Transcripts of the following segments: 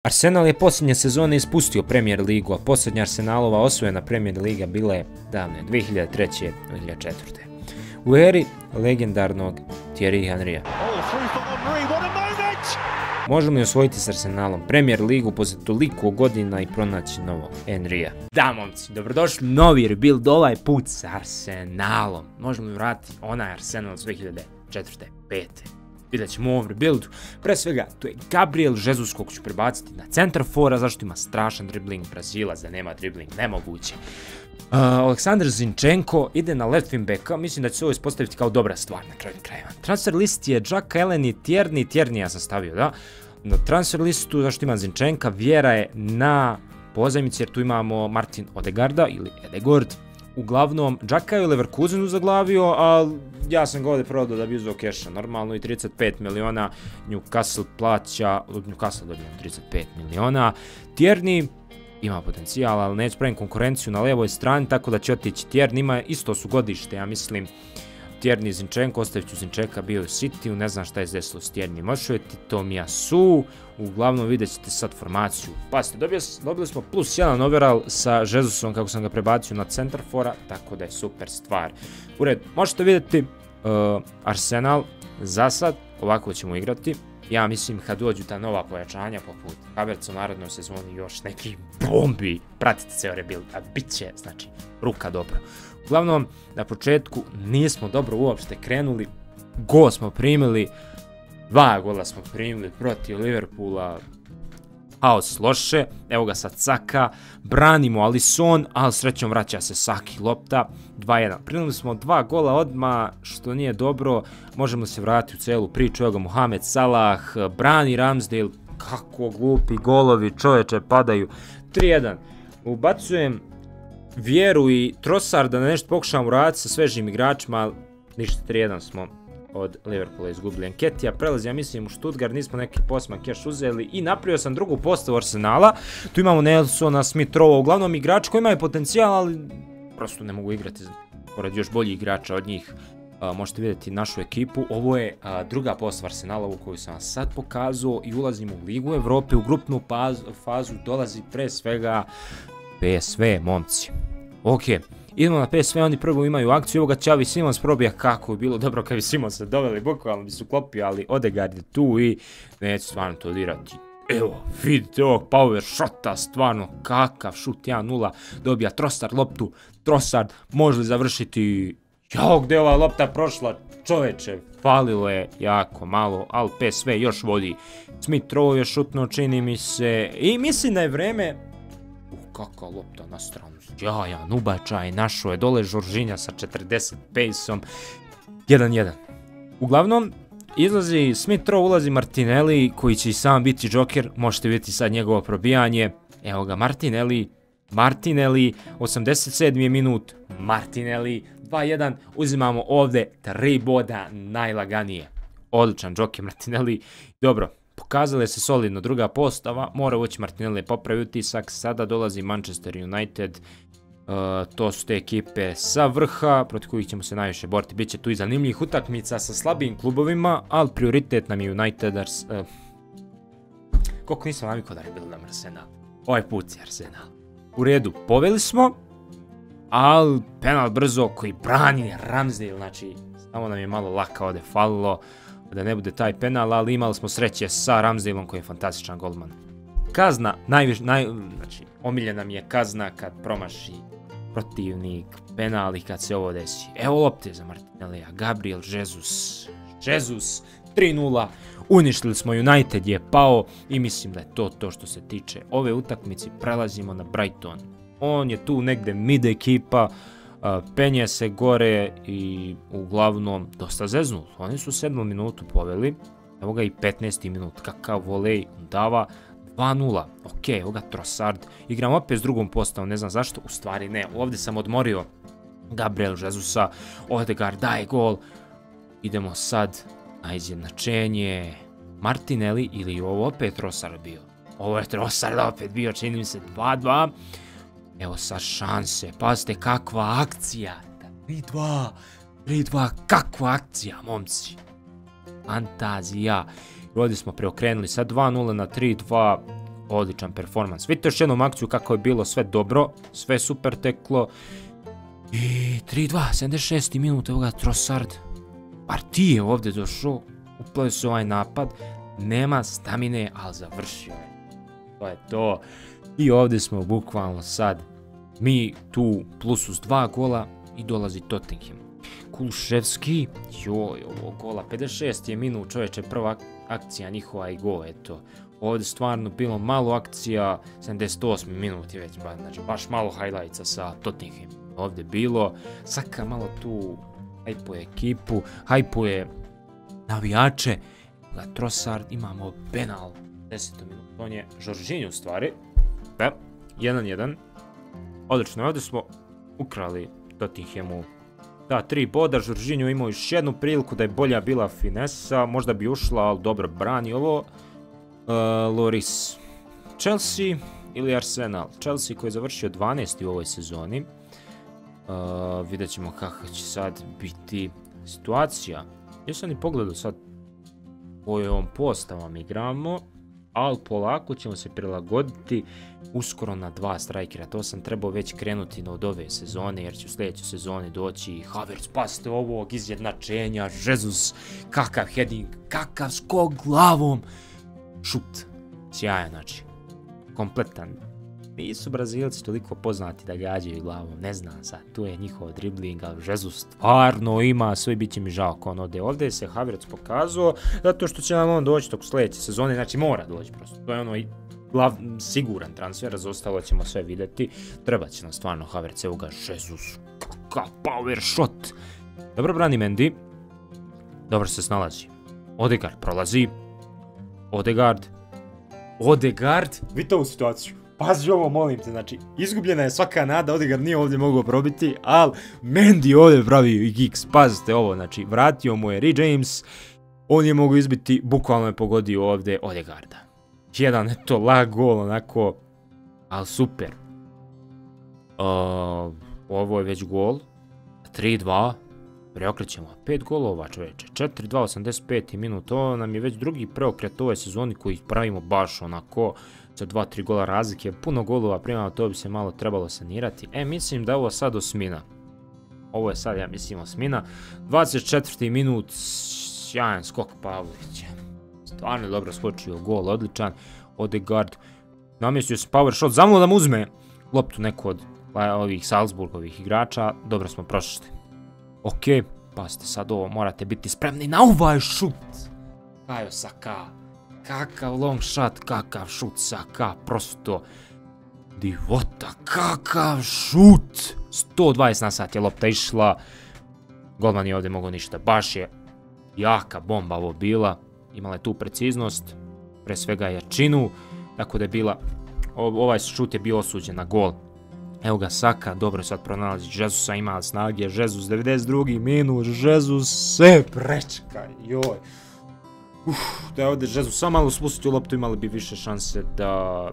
Arsenal je posljednje sezone ispustio Premier ligu, a posljednja Arsenalova osvojena Premier liga bila je davne 2003. 2004. U eri legendarnog Thierry Henrya. Možemo li osvojiti s Arsenalom Premier ligu poslije toliko godina i pronaći novog Henrya? Da, momci, dobrodošli u novi rebuild, ovaj put s Arsenalom. Možemo li vratiti onaj Arsenal s 2004. 5. Vidjet ćemo u ovom rebuildu. Pre svega, to je Gabriel Jesus kog ću prebaciti na centar fora, zašto ima strašan dribling. Brazilac da nema dribling, nemoguće. Aleksandar Zinchenko ide na left wing backa, mislim da će se ovo ispostaviti kao dobra stvar na kraju krajeva. Transfer list je Jack Allen i Tierney ja sam stavio, da? Na transfer listu, zašto ima Zinchenka, Vjera je na pozajmici jer tu imamo Martin Odegaarda ili Edegord. Uglavnom, Džaka je u Leverkusenu zaglavio, ali ja sam ga ovdje prodao da bi uzeo keša normalno i 35 miliona. Newcastle plaća, Newcastle dobio 35 miliona. Tierney ima potencijal, ali neće pravim konkurenciju na levoj strani, tako da će otići Tierney. Ima isto su godište, ja mislim. Tierney i Zinchenko, ostavit ću Zinchenka, bio u City, ne znam šta je desilo s Tierney. Mošujete, Tomiyasu, uglavnom vidjet ćete sad formaciju. Pasite, dobili smo +1 overall sa Jesusom kako sam ga prebacio na centar fora, tako da je super stvar. U redu, možete vidjeti Arsenal za sad, ovako ćemo igrati. Ja mislim kad dođu ta nova pojačanja poput Havertza u narednoj sezoni još neki bombi, pratite ceo rebuild, a bit će, znači, ruka dobro. Uglavnom, na početku nismo dobro uopšte krenuli, gol smo primili, 2 gola smo primili protiv Liverpoola, haos loše, evo ga sad Saka, branimo Alisson, ali srećom vraća se Saki lopta, 2-1. Primili smo 2 gola odmah, što nije dobro, možemo se vratiti u celu priču, evo ga Mohamed Salah, brani Ramsdale, kako glupi golovi čoveče padaju, 3-1. Ubacujem Vjeru i Trossarda da nešto pokušamo uraditi sa svežim igračima, ali ništa, 3-1 smo od Liverpoola izgubili. Anketija prelazi, ja mislim, u Stuttgart, nismo neki posmak još uzeli i napravio sam drugu postavu Arsenala. Tu imamo Nelsona, Smith Rowe, uglavnom igrači koji imaju potencijal, ali prosto ne mogu igrati pored još boljih igrača od njih. Možete vidjeti našu ekipu, ovo je druga postava Arsenala u koju sam vam sad pokazao i ulazimo u Ligu Evrope, u grupnu fazu dolazi pre svega PSV, momci. Ok, idemo na PSV, oni prvo imaju akciju, evo ga Xavi Simons probija, kako bi bilo dobro kad bi Simonsa doveli, bukvalno bi se uklopio, ali Odegaard je tu i neće stvarno to dirati. Evo, vidite ovog power shota, stvarno kakav šut, 1-0, dobija Trossard loptu, Trossard može li završiti, jao gdje je ova lopta prošla, čoveče, falilo je jako malo, ali PSV još vodi, Smith Rowe je šutno čini mi se i mislim da je vreme. Kakva lopta na stranu, jajan ubačaj, našo je dole Žoržinja sa 40 pace-om, 1-1. Uglavnom, izlazi Smith Rowe, ulazi Martinelli, koji će i sam biti Joker, možete vidjeti sad njegovo probijanje, evo ga Martinelli, 87. minut, Martinelli, 2-1, uzimamo ovdje 3 boda, najlaganije, odličan Joker Martinelli, dobro. Pokazali se solidno druga postava, mora ući Martinelli popravi utisak, sada dolazi Manchester United, to su te ekipe sa vrha, protiv kojih ćemo se najviše boriti, bit će tu i zanimljivih utakmica sa slabijim klubovima, ali prioritet nam je Uniteders, koliko nisam navikao da rebuildam Arsenal, ovaj put je Arsenal. U redu, poveli smo, ali penal brzo koji brani Ramsdale, znači samo nam je malo laka ovdje falilo, da ne bude taj penal, ali imali smo sreće sa Ramsdaleom koji je fantastičan golman. Kazna, znači omiljena mi je kazna kad promaši protivnik penal i kad se ovo desi. Evo lopte za Martinellija, Gabriel Jesus, 3-0, uništili smo, United je pao i mislim da je to što se tiče ove utakmice. Prelazimo na Brighton, on je tu negde mid ekipa, penje se gore i uglavnom dosta zeznul. Oni su 7. minutu poveli, evo ga i 15. minut, kakav volej dava, 2-0, ok, evo ga Trossard, igram opet s drugom postavom, ne znam zašto, u stvari ne, ovdje sam odmorio Gabriel Jesusa, Odegaard daje gol, idemo sad na izjednačenje, Martinelli ili ovo opet Trossard bio, ovo je Trossard opet bio, čini mi se 2-2, evo sad šanse, pazite kakva akcija, 3-2, kakva akcija, momci, fantazija. Ovdje smo preokrenuli sad 2-0 na 3-2, odličan performans. Vidite još jednom akciju kako je bilo sve dobro, sve super teklo. I 3-2, 76. minut, evo ga Trossard. Partije je ovdje došao, uplao se ovaj napad, nema stamine, ali završio je. To je to. I ovdje smo bukvalno sad, mi tu plus uz 2 gola i dolazi Tottenham. Kulusevski, joj, ovo gola, 56 je minut, čovječe, prva akcija njihova i gol, eto. Ovdje stvarno bilo malo akcija, 78 minut je već, znači baš malo highlightsa sa Tottenham. Ovdje bilo, Saka malo tu hajpuje ekipu, hajpuje navijače. Trossard, imamo penal, 10. minut, on je Jorginho u stvari. 1-1. Odlično, ovdje smo ukrali Tottenhamu ta 3 boda. Jorginho imao još jednu priliku da je bolja bila finesa, možda bi ušla, ali dobro brani ovo. Loris, Chelsea ili Arsenal? Chelsea koji je završio 12. u ovoj sezoni. Vidjet ćemo kakva će sad biti situacija. Ja sam i pogledao sad kojom postavom igramo, ali polako ćemo se prilagoditi uskoro na 2 strajkera. To sam trebao već krenuti od ove sezone, jer će u sljedećoj sezoni doći Havertz, pasite ovog izjednačenja, Jesus, kakav heading, kakav skok glavom, šut, sjajan, znači, kompletan. Nisu Brazilci toliko poznati da gađaju glavom, ne znam sad, tu je njihov dribling, ali Jesus stvarno ima, sve bit će mi žao ako on ode. Ovdje se Havertz pokazao, zato što će nam on doći tog sljedeće sezone, znači mora doći prosto, to je ono siguran transfer, za ostalo ćemo sve vidjeti, treba će nam stvarno Havertz, evo ga Jesus, kakav power shot, dobro brani Mendy, dobro se snalazi, Odegaard prolazi, Odegaard, vidite ovu situaciju. Pazi ovo, molim te, znači, izgubljena je svaka nada, Odegaard nije ovdje mogao probiti, ali Mendy ovdje pravi i gigs, pazite ovo, znači, vratio mu je Reece James, on je mogao izbiti, bukvalno je pogodio ovdje Odegaarda. Jedan, eto, lag gol, onako, ali super. Ovo je već gol, 3-2, preokrećemo, 5 golova čoveče, 4-2, 85. minut, to nam je već drugi preokret ove sezoni koji pravimo baš onako, za 2-3 gola razlike, puno golova primamo, to bi se malo trebalo sanirati. Mislim da je ovo sad osmina. Ovo je sad, ja mislim, osmina. 24. minut, sjajan skok Pavlovića. Stvarno je dobro skočio, gol odličan. Odegaard, namjestio se power shot, zamalo da mu uzme loptu neko od ovih Salzburgovih igrača. Dobro smo prošli. Ok, pazite sad ovo, morate biti spremni na ovaj šut. Kajo Saka. Kakav long shot, kakav šut Saka, prosto divota, kakav šut, 120 na sat je lopta išla, golman je ovdje mogao ništa, baš je jaka bomba ovo bila, imala je tu preciznost, pre svega jačinu, tako da je bila, ovaj šut je bio osuđen na gol. Evo ga Saka, dobro sad pronalazi Jesusa, ima snage, Jesus 92. minut, Jesus se prečka, joj. Da je ovdje Jesus samo malo spustio loptu, imali bi više šanse da...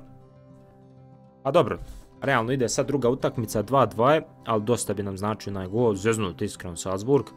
A dobro, realno ide sad druga utakmica, 2-2, ali dosta bi nam značio onaj gol, zeznut iskreno Salzburg.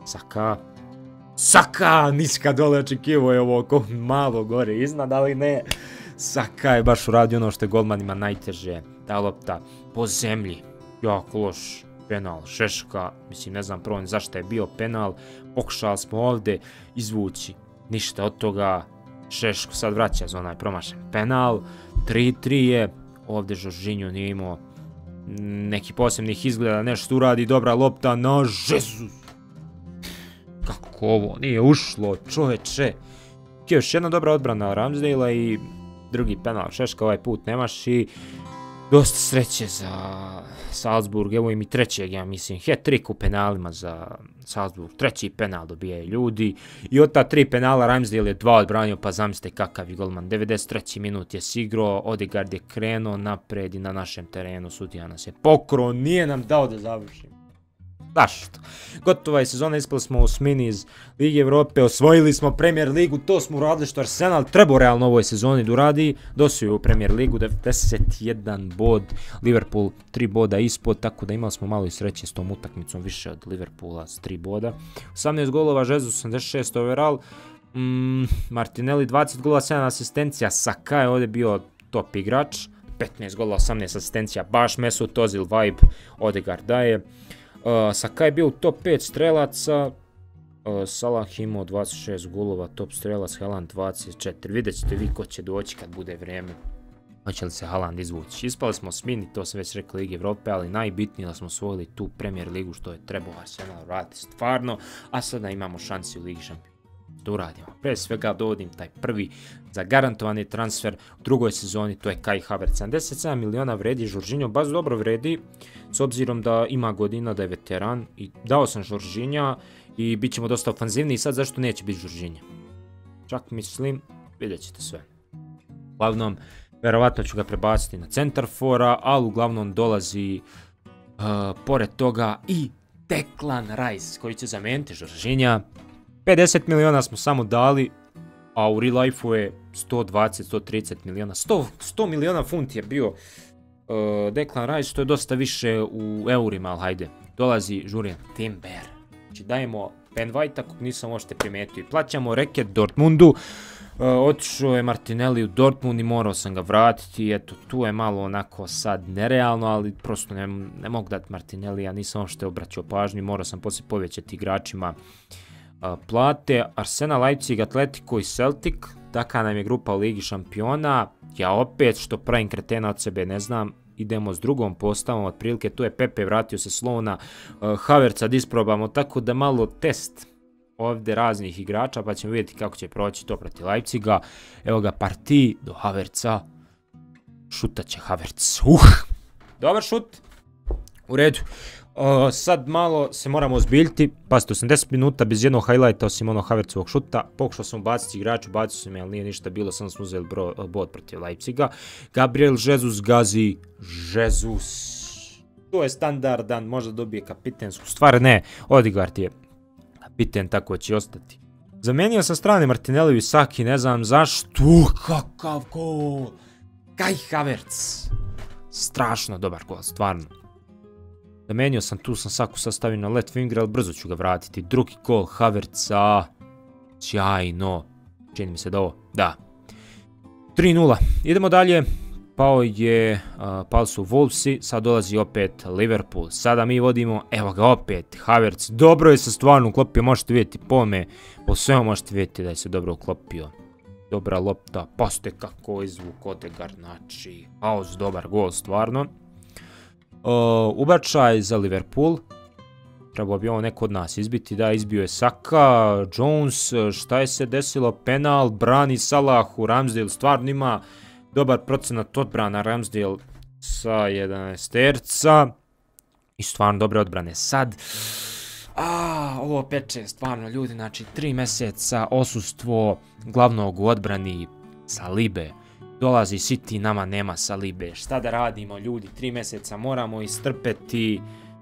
Saka, niska dole, očekivo je ovo malo gore iznad, ali ne. Saka je baš uradio ono što je golmanima najteže, ta lopta po zemlji, jako loš penal, Šeška, mislim ne znam prvo zašto je bio penal, pokušali smo ovdje izvući. Ništa od toga, Šeško sad vraća za onaj promašen penal, 3-3 je, ovdje Jorginho nije imao neki posebnih izgleda, nešto uradi, dobra lopta na Jesus. Kako ovo nije ušlo, čoveče. Još jedna dobra odbrana Ramsdale-a i drugi penal Šeška, ovaj put nemaš i dosta sreće za Salzburg, evo im i trećeg, ja mislim, hat-trick u penalima za Salzburg, treći penal dobijaju ljudi i od ta 3 penala Ramsdale je 2 odbranio, pa zamislite kakav je golman, 93. minut je sigrao, Odegaard je krenuo napred i na našem terenu sudija nas je pokro, nije nam dao da završimo. Zašto? Gotova je sezona, ispali smo u osmini iz Lige Evrope, osvojili smo Premier Ligu, to smo uradili što Arsenal trebao realno u ovoj sezoni da uradi, dosio u Premier Ligu, 91 bod, Liverpool 3 boda ispod, tako da imali smo malo i sreće s tom utakmicom više od Liverpoola s 3 boda. 18 golova, Jesus 86 overall, Martinelli 20 gola, 7 asistencija, Saka je ovdje bio top igrač, 15 gola, 18 asistencija, baš Mesut Ozil vibe, Odegaard daje. Saka je bio u top 5 strelaca, Salah imao 26 golova, top strelac, Haaland 24, vidjet ćete vi ko će doći kad bude vrijeme. Hoće li se Haaland izvući? Ispali smo s mini, to sam već rekao, Ligi Evrope, ali najbitnije da smo osvojili tu Premier ligu što je trebao Arsenal raditi stvarno, a sada imamo šansi u Ligi šampiona. Da uradimo. Pre svega dovodim taj prvi zagarantovani transfer u drugoj sezoni, to je Kai Havertz. 77 miliona vredi Jorginho, baš dobro vredi, s obzirom da ima godina, da je veteran, i dao sam Jorginha i bit ćemo dosta ofanzivni. I sad zašto neće biti Jorginho? Čak mislim, vidjet ćete sve. Uglavnom, verovatno ću ga prebaciti na centarfora, ali uglavnom dolazi pored toga i Declan Rice koji će zamijeniti Jorginha. 50 miliona smo samo dali, a u real life-u je 120-130 miliona. 100 miliona funti je bio Declan Rice, što je dosta više u eurima, ali hajde. Dolazi Julian Timber. Znači dajemo Ben White, ako nisam možete primijetiti. Plaćamo reket Dortmundu. Otišao je Martinelli u Dortmund i morao sam ga vratiti. Eto, tu je malo onako sad nerealno, ali prosto ne mogu dati Martinelli. Ja nisam uopšte obraćao pažnju, morao sam poslije povećati igračima plate. Arsenal, Leipzig, Atletico i Celtic. Taka nam je grupa u Ligi šampiona. Ja opet, što pravim kretena od sebe, ne znam. Idemo s drugom postavom, otprilike tu je Pepe, vratio se Slovna, Havertza da isprobamo, tako da malo test ovdje raznih igrača, pa ćemo vidjeti kako će proći to protiv Leipziga. Evo ga partij do Havertza, šutat će Havertz, dobar šut, u redu. Sad malo se moramo ozbiljiti, pazite, 80 minuta bez jednog highlighta osim onog Havertzovog šuta. Pokušao sam ubaciti igraču, bacio sam je, ali nije ništa bilo, sam uzeli bod protiv Leipziga. Gabriel Jesus gazi, Jesus. To je standardan, možda dobije kapitensku stvar, ne, Odegaard je kapiten, tako će ostati. Zamenio sam strane Martinelli i Saki, ne znam zašto, kakav gol. Kai Havertz, strašno dobar gol, stvarno. Zamenio sam, tu sam Saku sastavio na left winger, ali brzo ću ga vratiti. Drugi gol Havertza, sjajno, čini mi se da ovo, da. 3-0, idemo dalje, pali su Wolvesi, sad dolazi opet Liverpool, sada mi vodimo, evo ga opet, Havertz, dobro je se stvarno uklopio, možete vidjeti po svemu možete vidjeti da je se dobro uklopio. Dobra lopta, paste kako izvuk Odegaard, znači, dobar gol stvarno. Ubačaj za Liverpool, trebao bi ovo neko od nas izbiti, da, izbio je Saka, Jones, šta je se desilo, penal, brani Salahu, Ramsdale stvarno ima dobar procenat odbrana, Ramsdale sa 11 terca i stvarno dobre odbrane. Sad, ovo peče stvarno ljudi, znači 3 mjeseca osustvo glavnog u odbrani Salibe. Dolazi City, nama nema Salibe. Šta da radimo ljudi, 3 mjeseca moramo istrpeti.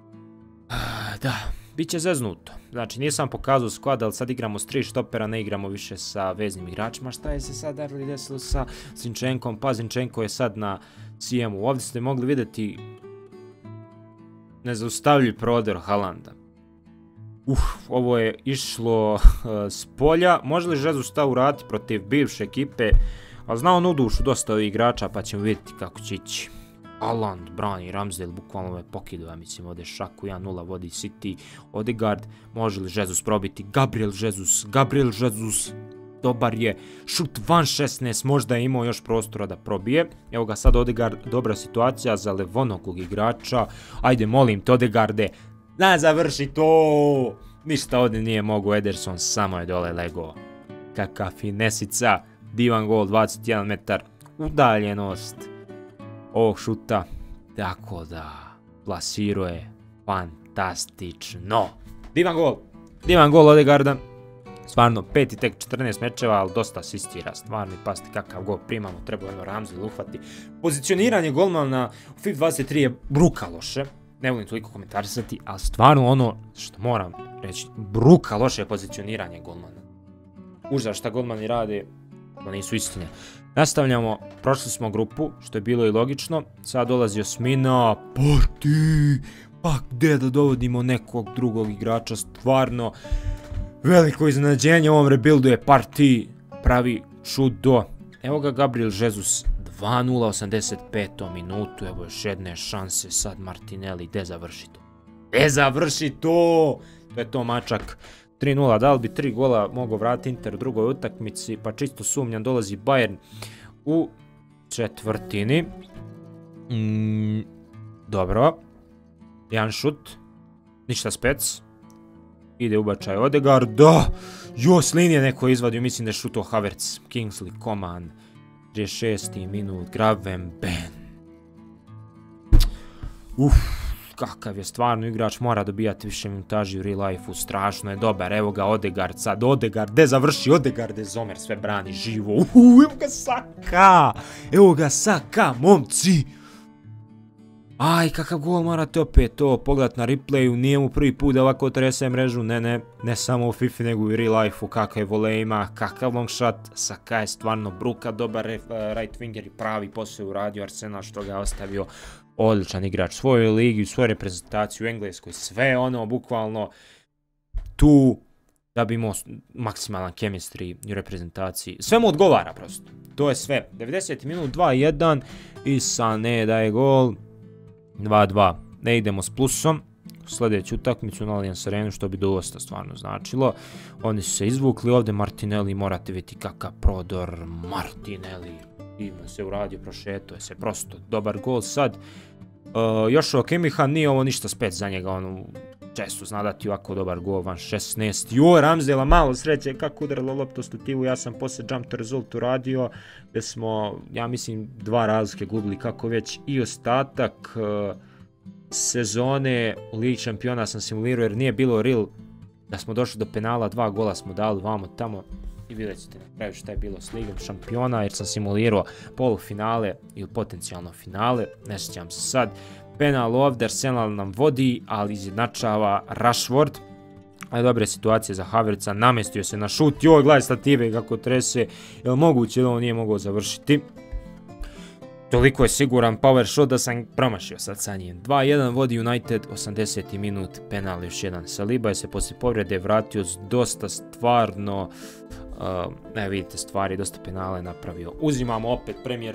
Da, bit će zeznuto. Znači nisam pokazao squad, ali sad igramo s 3 štopera, ne igramo više sa veznim igračima. Šta je se sad desilo sa Zinchenkom? Pa Zinchenko je sad na CM-u. Ovdje ste mogli vidjeti nezaustavljiv prodor Haalanda. Ovo je išlo s polja. Može li Jesus ta uraditi protiv bivše ekipe? Ali znao on u dušu dosta ovih igrača, pa ćemo vidjeti kako će ići. Haaland brani, Ramsdale bukvalno je pokidao, ja mislim, ovdje šaku, 1-0 vodi City. Odegaard, može li Jesus probiti? Gabriel Jesus, dobar je. Šut van 16, možda je imao još prostora da probije. Evo ga sad Odegaard, dobra situacija za levonokog igrača. Ajde, molim te Odegaarde, završi to! Ništa ovdje nije mogo, Ederson samo je dole lego. Kakav finesica. Divan gol, 21 metar, udaljenost ovog šuta, tako da plasirao je fantastično. Divan gol Odegaarda, stvarno 5 i tek 14 mečeva, ali dosta asistira, stvarno i pasti kakav gol primamo, treba jedno Ramsdale uhvati. Pozicioniranje golmana u FIFA 23 je bruka loše, ne volim toliko komentarisati, ali stvarno ono što moram reći, bruka loše pozicioniranje golmana. Užas šta golmani rade, to nisu istine. Nastavljamo, prošli smo grupu, što je bilo i logično. Sad dolazi osmina, partij, pa gdje da dovodimo nekog drugog igrača, stvarno veliko iznenađenje u ovom rebuildu je partij, pravi čudo. Evo ga Gabriel Jesus 2:0, 85. minutu, evo još jedne šanse, sad Martinelli, gde završi to? Gde završi to? To je to mačak. 3:0, da li bi 3 gola mogao vratiti Inter u drugoj utakmici, pa čisto sumnjam, dolazi Bayern u četvrtini. Dobro. Jedan šut. Ništa spec. Ide ubačaj Odegaard. Da! Jo, s linije neko izvadio, mislim da je šuto Havertz. Kingsley Coman. 36. minut. Gravenberch. Kakav je stvarno igrač, mora dobijati više minutaži u real life-u, strašno je dobar, evo ga Odegaard sad, Odegaard, gde završi Odegaard, Zomer sve brani živo, evo ga Saka, momci! Aj, kakav gol, morate opet to pogledat na replayu, nije mu prvi put da ovako trese mrežu, ne samo u FIFA nego i u real life-u, kakav volej ima, kakav long shot, Saka je stvarno bruka, dobar right winger i pravi posao uradio Arsenal što ga je ostavio. Odličan igrač, svojoj ligi, svojoj reprezentaciji u Engleskoj, sve ono, bukvalno, tu da bi imao maksimalan chemistry u reprezentaciji. Sve mu odgovara prosto, to je sve. 90 minut, 2:1 i Sané daje gol, 2:2. Ne idemo s plusom, sljedeću utakmicu na Allianz Arenu, što bi dosta stvarno značilo. Oni su se izvukli ovdje, Martinelli, morate vidjeti kakav prodor, Martinelli. Divno se uradio, prošetao je se, prosto dobar gol sad. Joshua Kimmicha, nije ovo ništa spet za njega, ono, često zna dati ovako dobar gol, van 16. Jo, Ramsdela, malo sreće, kako udarilo loptu stutivu, ja sam poslije jump to result uradio, gdje smo, ja mislim, 2 razlike gubili, kako već i ostatak sezone u Ligi šampiona sam simulirao, jer nije bilo real da smo došli do penala, 2 gola smo dali vamo tamo. I vidjet ćete na kraju šta je bilo s Ligom šampiona, jer sam simulirao polufinale ili potencijalno finale, ne sjećam se sad. Penal ovdje, Arsenal nam vodi, ali izjednačava Rashford. Ali dobra situacija za Havertza, namestio se na šut, joj, gledaj stative kako trese, jel moguće da on nije mogao završiti. Toliko je siguran power shot da sam promašio sad sa njim. 2:1 vodi United, 80. minut, penal još jedan. Saliba je se poslije povrede vratio s dosta stvarno, vidite stvari, dosta penala je napravio. Uzimamo opet Premier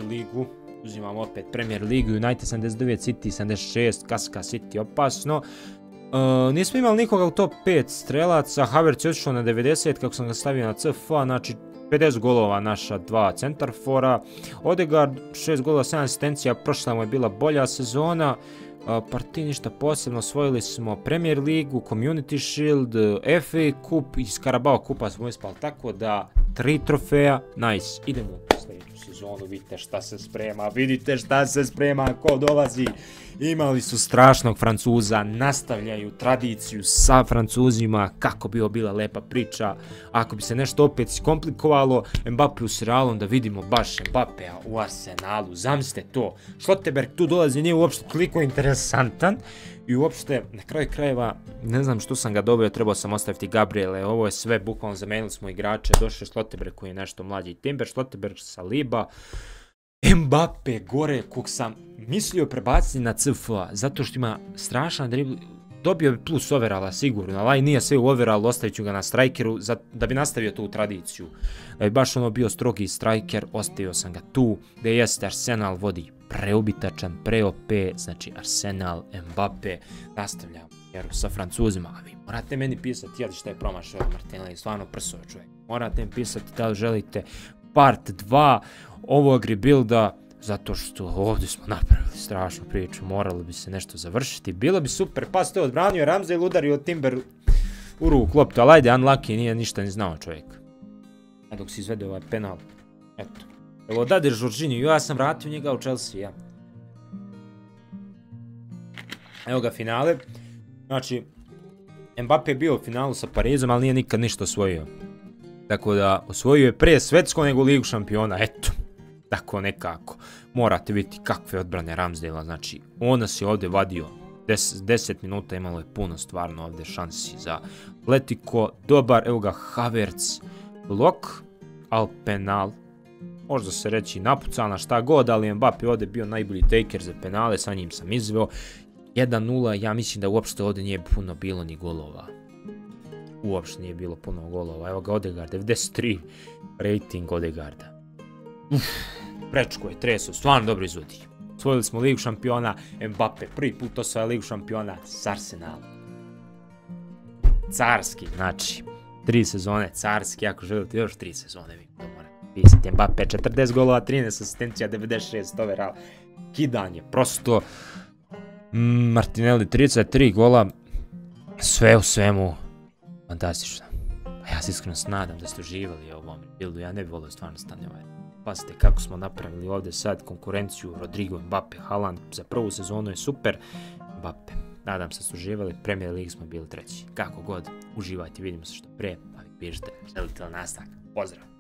Ligu, United 79, City 76, Kaska City opasno. Nismo imali nikoga u top 5 strelaca, Havertz je otišao na 90 kako sam ga stavio na CFA, znači 50 golova naša 2 centarfora. Odegaard 6 golova, 7 asistencija, prošla mu je bila bolja sezona. Partij ništa posebno, osvojili smo Premier Ligu, Community Shield, FA Cup i Carabao Kupa smo ispali, tako da 3 trofeja, nice. Idemo u sljedeću sezonu, vidite šta se sprema, ko dolazi. Imali su strašnog Francuza, nastavljaju tradiciju sa Francuzima, kako bi ovo bila lepa priča. Ako bi se nešto opet iskomplikovalo, Mbappe s Realom, da vidimo baš Mbappea u Arsenalu, zamislite to. Schlotterbeck tu dolazi, nije uopšte toliko interesantan i uopšte, na kraju krajeva, ne znam što sam ga dobio, trebao sam ostaviti Gabriele, ovo je sve, bukvalno zamenili smo igrače, došao je Schlotterbeck koji je nešto mlađi, Timber, Schlotterbeck, Saliba, Mbappe gore, kog sam mislio prebaciti na CFA, zato što ima strašan dribl, dobio bi plus overalla sigurno, ali nije sve u overallu, ostavit ću ga na strikeru da bi nastavio tu tradiciju. Da bi baš ono bio strogi striker, ostavio sam ga tu, gdje jeste Arsenal vodi preubitačan, pre-OP, znači Arsenal, Mbappe, nastavljamo jer sa Francuzima, a vi morate meni pisati, jel šta je promašao Martinelli, stvarno prso čovjek, morate mi pisati da li želite part 2 ovog rebuilda, zato što ovdje smo napravili strašnu priču, moralo bi se nešto završiti, bilo bi super, pa ste odbranio Ramsdale, udario Timber u ruku loptu, ali ajde, unlucky, nije ništa ni znao čovjek. A dok si izvede ovaj penal, eto. Evo Dadir Jorginho, ja sam vratio njega u Chelsea, ja. Evo ga finale, znači, Mbappe je bio u finalu sa Parizom, ali nije nikad ništa osvojio. Tako da, osvojio je prije svetsko nego Ligu šampiona, eto. Tako nekako. Morate vidjeti kakve odbrane Ramsdela, znači, on nas je ovdje vadio. 10 minuta imalo je puno stvarno ovdje šansi za Atletico. Dobar, evo ga Havertz, blok, al penal. Možda se reći napucana šta god, ali Mbappe ovdje bio najbolji taker za penale, sa njim sam izveo. 1:0, ja mislim da uopšte ovdje nije puno bilo ni golova. Uopšte nije bilo puno golova. Evo ga Odegaard, 93 rating Odegaarda. Prečko je treso, stvarno dobro izvodi. Osvojili smo Ligu šampiona, Mbappe prvi put osvaja Ligu šampiona s Arsenalom. Carski, znači, 3 sezone carski, ako želite još 3 sezone, vi to morate pisati. Mbappe 40 golova, 13 asistencija, 96 overall. Kidanje, prosto. Martinelli 33 gola, sve u svemu, fantastično. Ja se iskreno nadam da ste uživali u ovom buildu, ja ne bih volio stvarno stane ovaj. Pazite kako smo napravili ovdje sad konkurenciju Rodrigo, Mbappe, Haaland, za prvu sezonu je super. Mbappe, nadam se da ste uživali, Premier League smo bili treći. Kako god, uživajte, vidimo se što prije, pa vi pišite, želite li nastavak, pozdrav!